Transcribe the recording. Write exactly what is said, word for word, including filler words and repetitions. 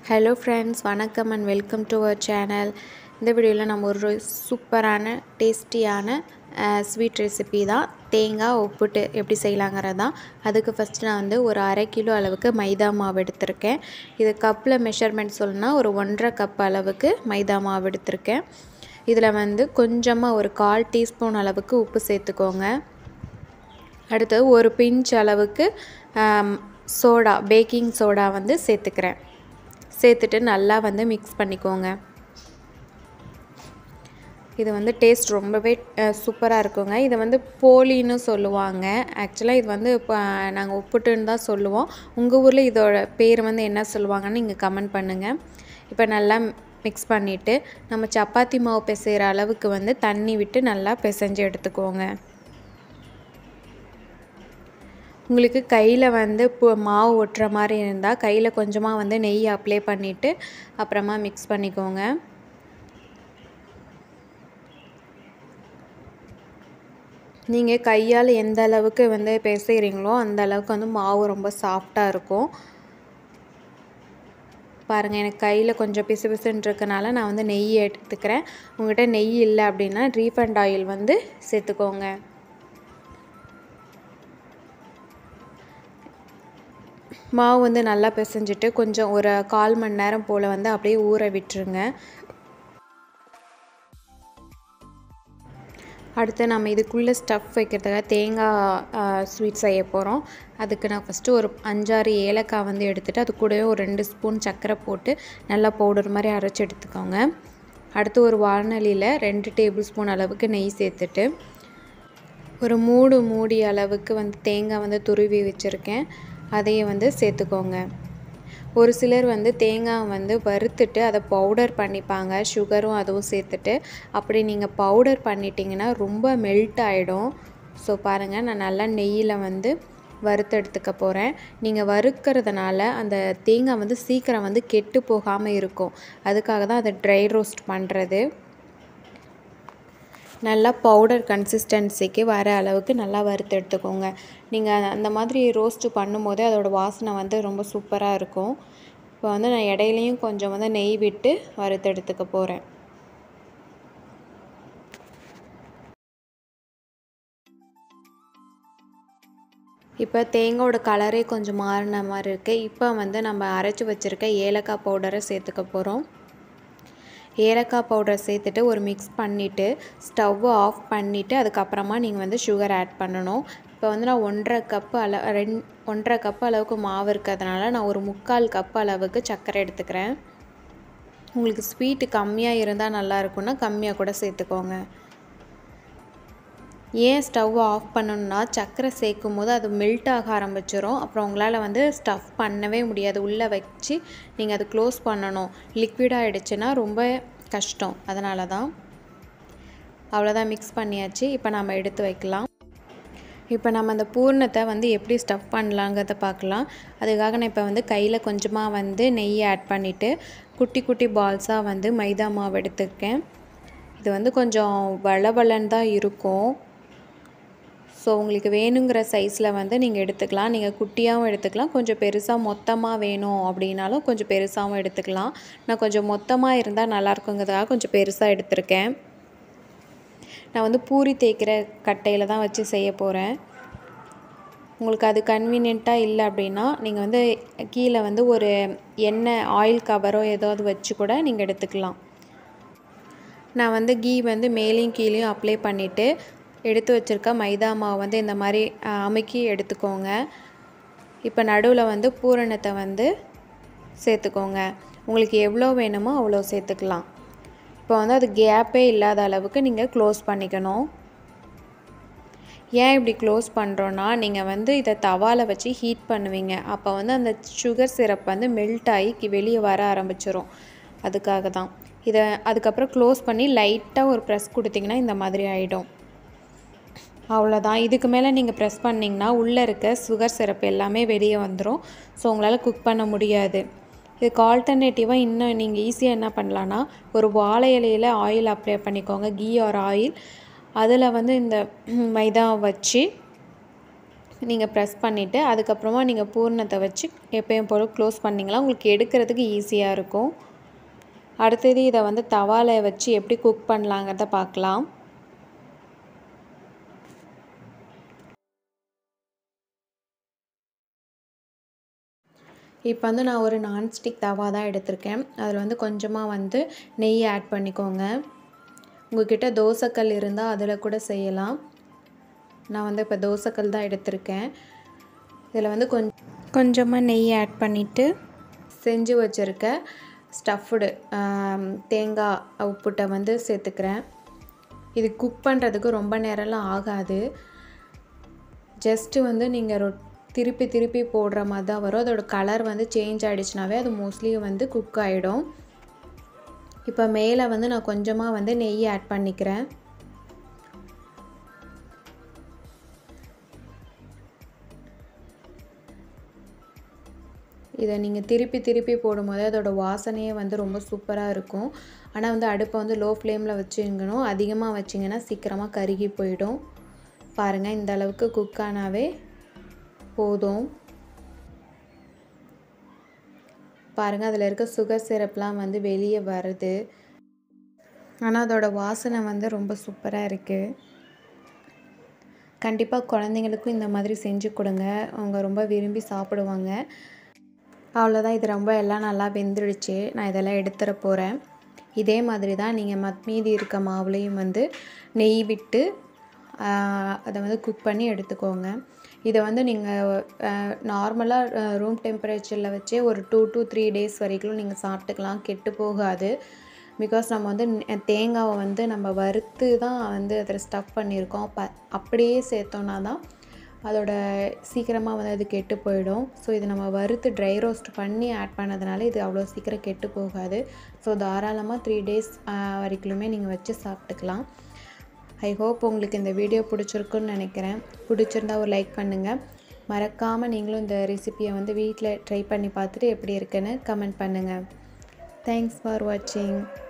Hello friends, vanakkam and welcome to our channel. இந்த வீடியோல நம்ம ஒரு சூப்பரான டேஸ்டியான ஸ்வீட் ரெசிபி தான் தேங்காய் ஒப்பிட்டு எப்படி செய்யலாம்ங்கறது தான். அதுக்கு ஃபர்ஸ்ட் நான் வந்து ஒரு அரை கிலோ அளவுக்கு மைதா மாவு எடுத்துர்க்கேன். இது கப்ல மெஷர்மென்ட் சொல்லனா ஒரு ஒன்றரை கப் அளவுக்கு மைதா மாவு எடுத்துர்க்கேன். இதுல வந்து கொஞ்சமா ஒரு கால் டீஸ்பூன் அளவுக்கு உப்பு சேர்த்துக்கோங்க. அடுத்து ஒரு பிஞ்ச் அளவுக்கு சோடா பேக்கிங் சோடா வந்து சேர்த்துக்கிறேன். சேர்த்துட்டு நல்லா வந்து mix பண்ணிக்கோங்க. இது வந்து டேஸ்ட் ரொம்பவே சூப்பரா இருக்குங்க. இது வந்து போலின்னு சொல்லுவாங்க. एक्चुअली இது வந்து நாங்க ஒப்பிட்டுன்னு தான் சொல்லுவோம். உங்க ஊர்ல இதோட பேர் வந்து என்ன சொல்வாங்கன்னு நீங்க கமெண்ட் பண்ணுங்க. இப்போ நல்லா mix பண்ணிட்டு நம்ம சப்பாத்தி மாவு பிசைற அளவுக்கு வந்து தண்ணி விட்டு நல்லா பிசைஞ்சு எடுத்துக்கோங்க. உங்களுக்கு கையில வந்து மாவு ஒட்டற மாதிரி இருந்தா கையில கொஞ்சமா வந்து நெய் அப்ளை பண்ணிட்டு அப்புறமா mix பண்ணிக்கோங்க. நீங்க கையால எந்த அளவுக்கு வந்து பிசைறீங்களோ அந்த அளவுக்கு வந்து மாவு ரொம்ப சாஃப்ட்டா இருக்கும். பாருங்க எனக்கு கையில கொஞ்சம் பிசுபிசுன்னு இருக்கனால நான் வந்து நெய் எடுத்துக்கிறேன். உங்ககிட்ட நெய் இல்ல அப்படினா ரீஃபைண்ட் ஆயில் வந்து சேர்த்துக்கோங்க. மாவு வந்து நல்லா பிசைஞ்சிட்டு கொஞ்சம் ஒரு கால் மணி நேரம் போல வந்து அப்படியே ஊற விட்டுருங்க. அடுத்து நாம இதுக்குள்ள ஸ்டஃப் வைக்கிறதுக்கு தேங்காய் ஸ்வீட் செய்ய போறோம். அதுக்கு நான் ஃபர்ஸ்ட் ஒரு அஞ்சு ஆறு ஏலக்காய் வந்து எடுத்துட்டு அது கூடவே ஒரு ரெண்டு ஸ்பூன் சர்க்கரை போட்டு நல்லா பவுடர் மாதிரி அரைச்சு எடுத்துக்கோங்க. அடுத்து ஒரு வாணலியில ரெண்டு டேபிள் ஸ்பூன் அளவுக்கு நெய் சேர்த்துட்டு ஒரு மூடு மூடி அளவுக்கு வந்து தேங்காய் வந்து துருவி வச்சிருக்கேன். அதையே வந்து சேர்த்துக்கோங்க. ஒரு சிலர் வந்து தேங்காய் வந்து வறுத்துட்டு அத பவுடர் பண்ணிப்பாங்க. சுகரும் அதுவும் சேர்த்துட்டு அப்படி நீங்க பவுடர் பண்ணிட்டீங்கன்னா ரொம்ப மெல்ட் ஆயிடும். சோ பாருங்க நான் நல்லா நெய்யில வந்து வறுத்து எடுத்துக்க போறேன். நீங்க வறுக்கிறதுனால அந்த தேங்காய் வந்து சீக்கிரம் வந்து கெட்டு போகாம இருக்கும். அதுக்காக தான் அத ட்ரை ரோஸ்ட் பண்றது. நல்லா பவுடர் கன்சிஸ்டன்சிக்கு வர அளவுக்கு நல்லா வறுத்து எடுத்துக்கோங்க. நீங்க அந்த மாதிரி ரோஸ்ட் பண்ணும்போது அதோட வாசனை வந்து ரொம்ப சூப்பரா இருக்கும். இப்போ வந்து நான் இடையிலயும் கொஞ்சம் வந்து நெய் விட்டு வறுத்து எடுத்துக்க போறேன். இப்போ தேங்காயோட கலரே கொஞ்சம் மாறின மாதிரி இருக்கு. இப்போ வந்து நம்ம அரைச்சு வச்சிருக்க ஏலக்காய் பவுடரை சேர்த்துக்க போறோம். ஏலக்காய் பவுடர் சேர்த்துட்டு ஒரு mix பண்ணிட்டு ஸ்டவ் ஆஃப் பண்ணிட்டு அதுக்கு அப்புறமா நீங்க வந்து sugar ஆட் பண்ணனும். இப்போ வந்து நான் ஒன்றரை கப் அள ஒன்றரை கப் அளவுக்கு மாவு இருக்கதனால நான் ஒரு முக்கால் கப் அளவுக்கு சர்க்கரை எடுத்துக்கிறேன். உங்களுக்கு ஸ்வீட் கம்மியா இருந்தா நல்லா இருக்கும்னா கம்மியா கூட சேர்த்துக்கோங்க. ஏன் ஸ்டவ் ஆஃப் பண்ணனும்னா சர்க்கரை சேர்க்கும்போது அது மெல்ட் ஆக ஆரம்பிச்சிரும். அப்புறம் உங்களால வந்து ஸ்டஃப் பண்ணவே முடியாது. உள்ள வச்சு நீங்க அது க்ளோஸ் பண்ணனும். லிக்விட் ஆயிடுச்சுனா ரொம்ப கஷ்டம். அதனால தான் அவ்வளவுதான் mix பண்ணியாச்சு. இப்போ நாம எடுத்து வைக்கலாம். இப்போ நம்ம அந்த பூரணத்தை வந்து எப்படி ஸ்டஃப் பண்ணலாம்ங்கறத பார்க்கலாம். அதுக்காக நான் இப்போ வந்து கையில கொஞ்சமா வந்து நெய் ஆட் பண்ணிட்டு குட்டி குட்டி பால்ஸா வந்து மைதா மாவு எடுத்துக்கேன். இது வந்து கொஞ்சம் வளவளன்னு தான் இருக்கும். சோ உங்களுக்கு வேணுங்கிற சைஸ்ல வந்து நீங்க எடுத்துக்கலாம். நீங்க குட்டியாவும் எடுத்துக்கலாம். கொஞ்சம் பெருசா மொத்தமா வேணும் அப்படினாலும் கொஞ்சம் பெருசாவும் எடுத்துக்கலாம். நான் கொஞ்சம் மொத்தமா இருந்தா நல்லா இருக்கும்ங்கறதுக்காக கொஞ்சம் பெருசா எடுத்துர்க்கேன். நான் வந்து பூரி தேய்க்கிற கட்டையில தான் வச்சு செய்ய போறேன். உங்களுக்கு அது கன்வீனியன்ட்டா இல்ல அப்படினா நீங்க வந்து கீழ வந்து ஒரு எண்ணெய் ஆயில் கவரோ ஏதாவது வச்சு கூட நீங்க எடுத்துக்கலாம். நான் வந்து கீ வந்து மேலேயும் கீழேயும் அப்ளை பண்ணிட்டு எடுத்து வச்சிருக்க மைதா மாவு வந்து இந்த மாதிரி அமுக்கி எடுத்துக்கோங்க. இப்போ நடுவுல வந்து பூரணத்தை வந்து சேர்த்துக்கோங்க. உங்களுக்கு எவ்வளவு வேணுமோ அவ்வளவு சேர்த்துக்கலாம். இப்போ வந்து அது கேப்பே இல்லாத அளவுக்கு நீங்க க்ளோஸ் பண்ணிக்கணும். ஏன் இப்படி க்ளோஸ் பண்றோம்னா நீங்க வந்து இத தவால வச்சு ஹீட் பண்ணுவீங்க. அப்ப வந்து அந்த sugar syrup வந்து மெல்ட் ஆகி வெளிய வர ஆரம்பிச்சிரும். அதுக்காக தான். இத அதுக்கு அப்புறம் க்ளோஸ் பண்ணி லைட்டா ஒரு பிரஸ் கொடுத்தீங்கன்னா இந்த மாதிரி ஆயிடும். அவ்வளவுதான். இதுக்கு மேல நீங்க பிரஸ் பண்ணீங்கன்னா உள்ள இருக்க sugar syrup எல்லாமே வெளிய வந்துரும். சோ உங்களால குக் பண்ண முடியாது. இதுக்கு ஆல்டர்னேட்டிவா இன்னும் நீங்க ஈஸியா என்ன பண்ணலாம்னா ஒரு வாழை இலையில ஆயில் அப்ளை பண்ணிக்கோங்க. Ghee or oil. அதுல வந்து இந்த மைதா வச்சு நீங்கள் ப்ரெஸ் பண்ணிவிட்டு அதுக்கப்புறமா நீங்கள் பூரணத்தை வச்சு எப்பயும் போல் க்ளோஸ் பண்ணிங்களா உங்களுக்கு எடுக்கிறதுக்கு ஈஸியாக இருக்கும். அடுத்தது இதை வந்து தவாவில் வச்சு எப்படி குக் பண்ணலாங்கிறத பார்க்கலாம். இப்போ வந்து நான் ஒரு நான்ஸ்டிக் தவா தான் எடுத்திருக்கேன். அதில் வந்து கொஞ்சமாக வந்து நெய் ஆட் பண்ணிக்கோங்க. உங்கள்கிட்ட தோசைக்கல் இருந்தால் அதில் கூட செய்யலாம். நான் வந்து இப்போ தோசைக்கல் தான் எடுத்திருக்கேன். இதில் வந்து கொஞ்சம் கொஞ்சமாக நெய் ஆட் பண்ணிவிட்டு செஞ்சு வச்சுருக்க ஸ்டஃப்டு தேங்காய் உப்புட்டை வந்து சேர்த்துக்கிறேன். இது குக் பண்ணுறதுக்கு ரொம்ப நேரம்லாம் ஆகாது. ஜஸ்ட்டு வந்து நீங்கள் ரொ திருப்பி திருப்பி போடுற மாதிரி தான் வரும். அதோட கலர் வந்து சேஞ்ச் ஆகிடுச்சுனாவே அது மோஸ்ட்லி வந்து குக் ஆகிடும். இப்போ மேலே வந்து நான் கொஞ்சமாக வந்து நெய் ஆட் பண்ணிக்கிறேன். இதை நீங்கள் திருப்பி திருப்பி போடும்போது அதோட வாசனையே வந்து ரொம்ப சூப்பராக இருக்கும். ஆனால் வந்து அடுப்பை வந்து லோ ஃப்ளேமில் வச்சுக்கணும். அதிகமாக வச்சிங்கன்னா சீக்கிரமாக கருகி போயிடும். பாருங்கள், இந்த அளவுக்கு குக் ஆனாவே போதும். பாருங்கள், அதில் இருக்க சுகர் சிரப்லாம் வந்து வெளியே வருது. ஆனால் அதோட வாசனை வந்து ரொம்ப சூப்பராக இருக்குது. கண்டிப்பாக குழந்தைங்களுக்கும் இந்த மாதிரி செஞ்சு கொடுங்க. அவங்க ரொம்ப விரும்பி சாப்பிடுவாங்க. அவ்வளோதான், இது ரொம்ப எல்லாம் நல்லா வெந்துடுச்சு. நான் இதெல்லாம் எடுத்துட போகிறேன். இதே மாதிரி தான் நீங்கள் மத் மீதி இருக்க மாவுலேயும் வந்து நெய் விட்டு அதை வந்து குக் பண்ணி எடுத்துக்கோங்க. இதை வந்து நீங்கள் நார்மலாக ரூம் டெம்பரேச்சரில் வச்சே ஒரு டூ டு த்ரீ டேஸ் வரைக்கும் நீங்கள் சாப்பிட்டுக்கலாம். கெட்டு போகாது. பிகாஸ் நம்ம வந்து தேங்காவை வந்து நம்ம வறுத்து தான் வந்து அதில் ஸ்டஃப் பண்ணியிருக்கோம். ப அப்படியே சேர்த்தோன்னா தான் அதோட சீக்கிரமாக வந்து அது கெட்டு போயிடும். ஸோ இது நம்ம வறுத்து ட்ரை ரோஸ்ட் பண்ணி ஆட் பண்ணதுனால இது அவ்வளோ சீக்கிரம் கெட்டு போகாது. ஸோ தாராளமாக த்ரீ டேஸ் வரைக்குமே நீங்கள் வச்சு சாப்பிட்டுக்கலாம். ஐ ஹோப் உங்களுக்கு இந்த வீடியோ பிடிச்சிருக்குன்னு நினைக்கிறேன். பிடிச்சிருந்தா ஒரு லைக் பண்ணுங்கள். மறக்காமல் நீங்களும் இந்த ரெசிபியை வந்து வீட்டில் ட்ரை பண்ணி பார்த்துட்டு எப்படி இருக்குன்னு கமெண்ட் பண்ணுங்கள். தேங்க்ஸ் ஃபார் வாட்சிங்.